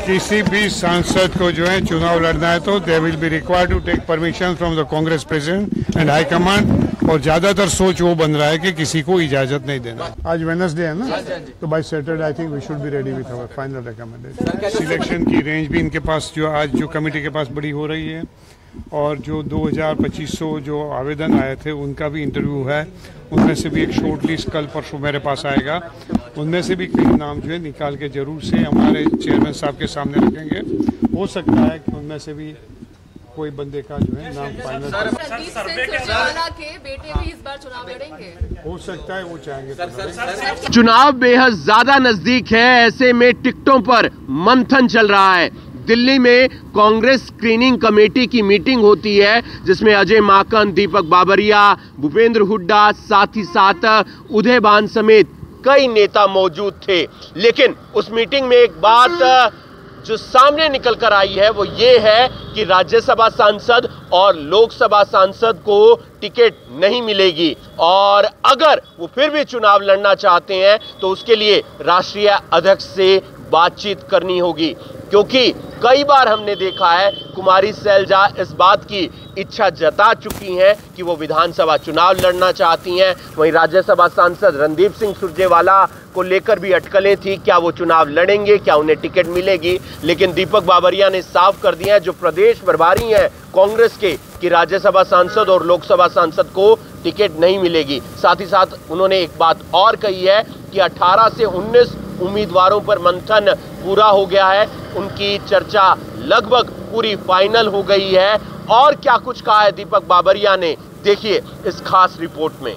किसी भी सांसद को जो है चुनाव लड़ना है तो they will be required to take permission from the Congress president and high command. और ज्यादातर सोच वो बन रहा है कि किसी को इजाजत नहीं देना। आज वेडनेसडे है ना, तो by Saturday I think we should be ready with our final recommendation. Selection की रेंज भी इनके पास जो आज जो कमेटी के पास बड़ी हो रही है, और जो 2500 जो आवेदन आए थे उनका भी इंटरव्यू है। उनमें से भी एक शॉर्ट लिस्ट कल परसों मेरे पास आएगा। उनमें से भी कई नाम जो है निकाल के जरूर से हमारे चेयरमैन साहब के सामने रखेंगे। हो सकता है कि उनमें से भी कोई बंदे का जो है नाम फाइनल। के बेटे भी इस बार चुनाव लड़ेंगे। हो सकता है वो चाहेंगे। चुनाव बेहद ज्यादा नजदीक है, ऐसे में टिकटों पर मंथन चल रहा है। दिल्ली में कांग्रेस स्क्रीनिंग कमेटी की मीटिंग होती है जिसमें अजय माकन, दीपक बाबरिया, भूपेंद्र हुड्डा, साथ ही साथ उदय भान समेत कई नेता मौजूद थे। लेकिन उस मीटिंग में एक बात जो सामने निकल कर आई है वो ये है कि राज्यसभा सांसद और लोकसभा सांसद को टिकट नहीं मिलेगी, और अगर वो फिर भी चुनाव लड़ना चाहते हैं तो उसके लिए राष्ट्रीय अध्यक्ष से बातचीत करनी होगी। क्योंकि कई बार हमने देखा है कुमारी सैलजा इस बात की इच्छा जता चुकी हैं कि वो विधानसभा चुनाव लड़ना चाहती हैं। वहीं राज्यसभा सांसद रणदीप सिंह सुरजेवाला को लेकर भी अटकलें थी, क्या वो चुनाव लड़ेंगे, क्या उन्हें टिकट मिलेगी। लेकिन दीपक बाबरिया ने साफ कर दिया है, जो प्रदेश प्रभारी हैं कांग्रेस के, कि राज्यसभा सांसद और लोकसभा सांसद को टिकट नहीं मिलेगी। साथ ही साथ उन्होंने एक बात और कही है कि 18 से 19 उम्मीदवारों पर मंथन पूरा हो गया है, उनकी चर्चा लगभग पूरी फाइनल हो गई है। और क्या कुछ कहा है दीपक बाबरिया ने, देखिए इस खास रिपोर्ट में।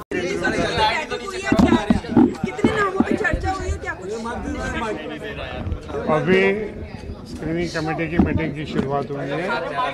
अभी स्क्रीनिंग कमेटी की मीटिंग की शुरुआत हुई है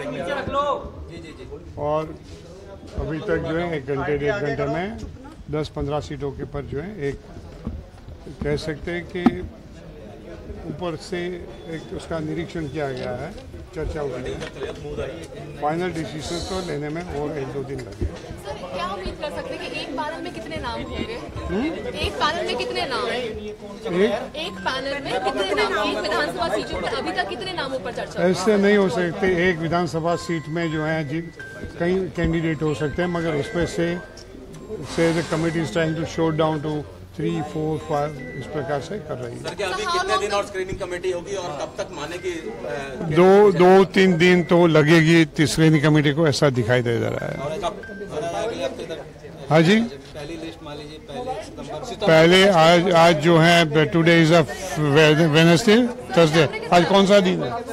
और अभी तक जो है 1 घंटे में 10-15 सीटों के पर जो है एक कह सकते हैं कि ऊपर से एक उसका निरीक्षण किया गया है, चर्चा हुई है। फाइनल डिसीजन तो लेने में और 1-2 दिन लगे। सर, क्या उम्मीद कर सकते हैं कि एक पैनल में कितने नाम होंगे? एक पैनल में कितने नाम? एक पैनल में कितने नाम? एक विधानसभा सीटों पर अभी तक कितने नामों पर चर्चा? ऐसे नहीं हो सकते। एक विधानसभा सीट में जो है कई कैंडिडेट हो सकते हैं, मगर उसमें से the committee is trying to shot down to 3, 4, 5 इस प्रकार से कर रही है। सर, क्या अभी कितने दिन और स्क्रीनिंग कमेटी होगी और कब तक माने की? 2-3 दिन तो लगेगी स्क्रीनिंग कमेटी को, ऐसा दिखाई दे रहा है। हाँ जी, पहली लिस्ट मान लीजिए पहले आज जो है today is a Wednesday, Thursday. आज कौन सा दिन है?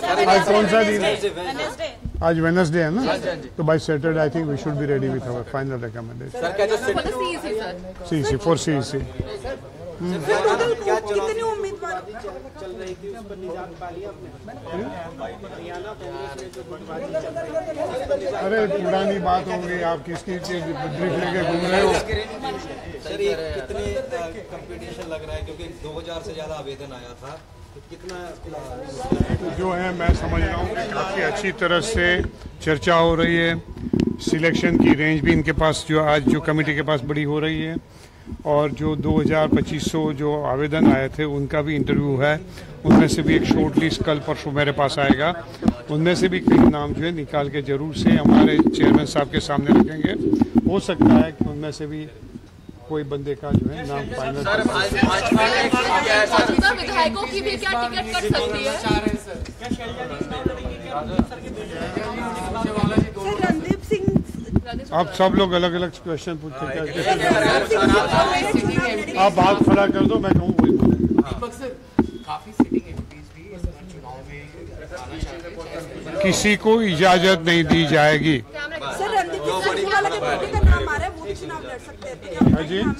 आज वेडनेसडे है ना, तो by Saturday I think we should be ready with our final recommendation. CEC for CEC. कितने उम्मीदवार चल रही थी उस पर नहीं जान पा लिया आपने? अरे पुरानी बात हो गई, आप किसकी ब्रीफ लेके घूम रहे हो? सर, ये कितने कंपटीशन लग रहा है, क्योंकि 2000 से ज्यादा आवेदन आया था, कितना जो है मैं समझ रहा हूँ कि काफ़ी अच्छी तरह से चर्चा हो रही है। सिलेक्शन की रेंज भी इनके पास जो आज जो कमेटी के पास बड़ी हो रही है, और जो 2500 जो आवेदन आए थे उनका भी इंटरव्यू है। उनमें से भी एक शॉर्ट लिस्ट कल परसों मेरे पास आएगा। उनमें से भी कई नाम जो है निकाल के जरूर से हमारे चेयरमैन साहब के सामने रखेंगे। हो सकता है कि उनमें से भी कोई बंदे का जो है नाम फाइनल। मौजूदा विधायकों की भी क्या टिकट कट सकती है? रणदीप सिंह, आप सब लोग अलग अलग क्वेश्चन पूछते हैं। आप बात खड़ा कर दो, मैं कहूँ वही किसी को इजाजत नहीं दी जाएगी। सर रणदीप सुरजेवाला के बेटे का नाम आ रहा है, वो भी चुनाव लड़ सकते हैं। हाँ जी,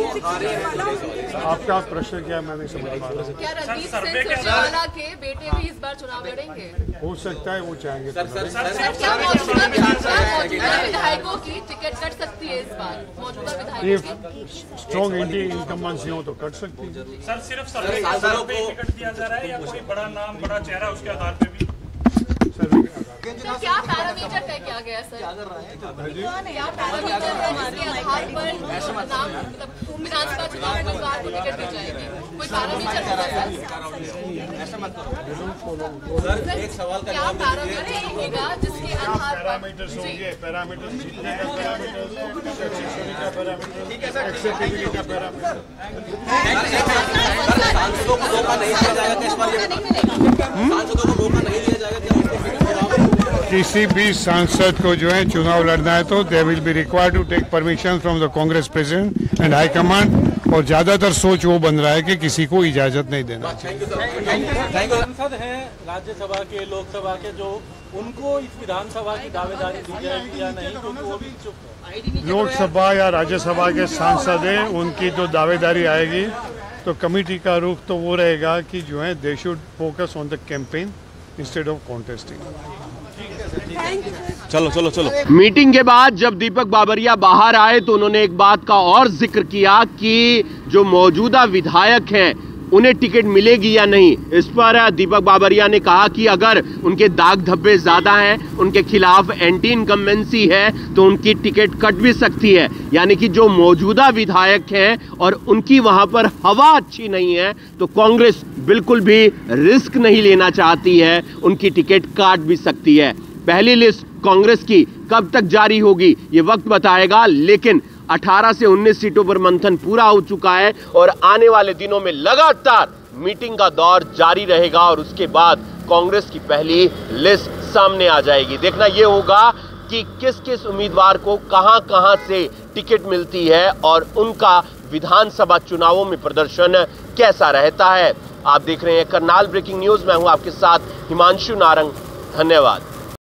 आपका प्रश्न क्या, मैं नहीं समझ पा रहा। क्या रणदीप सिंह सुरजेवाला के बेटे भी इस बार चुनाव लड़ेंगे? हो सकता है वो चाहेंगे। क्या मौजूदा विधायकों की टिकट कट सकती है इस बार? मौजूदा विधायकों की स्ट्रॉन्ग एंटी इनकम्बेंसी हो तो कट सकती है। सर, सिर्फ सर्वे के आधार पे टिकट दिया जा रहा है या कोई बड़ा नाम, बड़ा चेहरा उसके आधार पे भी? सर, क्या पैरामीटर तय किया गया सर? क्या पैरामीटर है जिसके आधार पर नाम, मतलब विधानसभा चुनाव में इस बार को टिकट दी जाएगी? कोई पैरामीटर होगा सर? सर एक सवाल का क्या जवाब दीजिए। पैरामीटर रहेगा जिसके आधार पर पैरामीटर्स होंगे, पैरामीटर्स जीतने का पैरामीटर्स, सक्सेसफुल का पैरामीटर, एक्सेप्टेबिलिटी का पैरामीटर। सांसदों को मौका नहीं दिया जाएगा इस बार? सांसदों को मौका नहीं दिया जाएगा क्या उनको? किसी भी सांसद को जो है चुनाव लड़ना है तो they will be required to take permission from the Congress president and high command, और ज्यादातर सोच वो बन रहा है कि किसी को इजाजत नहीं देना। सांसद हैं राज्यसभा के, लोकसभा के, जो उनको इस विधानसभा की दावेदारी दी जाएगी या नहीं, क्योंकि वो भी चुप है। लोकसभा या राज्यसभा के सांसद हैं, उनकी तो दावेदारी आएगी तो कमेटी का रुख तो वो रहेगा कि जो है they should focus on the campaign instead of contesting. चलो चलो चलो। मीटिंग के बाद जब दीपक बाबरिया बाहर आए तो उन्होंने एक बात का और जिक्र किया कि जो मौजूदा विधायक हैं उन्हें टिकट मिलेगी या नहीं। इस पर दीपक बाबरिया ने कहा कि अगर उनके दाग धब्बे ज्यादा हैं, उनके खिलाफ एंटी इनकम्बेंसी है तो उनकी टिकट कट भी सकती है। यानी कि जो मौजूदा विधायक हैं और उनकी वहां पर हवा अच्छी नहीं है तो कांग्रेस बिल्कुल भी रिस्क नहीं लेना चाहती है, उनकी टिकट काट भी सकती है। पहली लिस्ट कांग्रेस की कब तक जारी होगी ये वक्त बताएगा, लेकिन 18 से 19 सीटों पर मंथन पूरा हो चुका है और आने वाले दिनों में लगातार मीटिंग का दौर जारी रहेगा और उसके बाद कांग्रेस की पहली लिस्ट सामने आ जाएगी। देखना यह होगा कि किस किस उम्मीदवार को कहां-कहां से टिकट मिलती है और उनका विधानसभा चुनावों में प्रदर्शन कैसा रहता है। आप देख रहे हैं करनाल ब्रेकिंग न्यूज, मैं हूं आपके साथ हिमांशु नारंग। धन्यवाद।